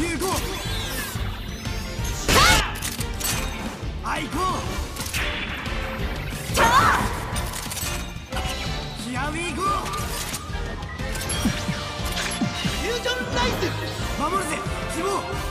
行こう。あ、行こう。ヒアウィーゴー。フュージョンライズ。守るぜ希望。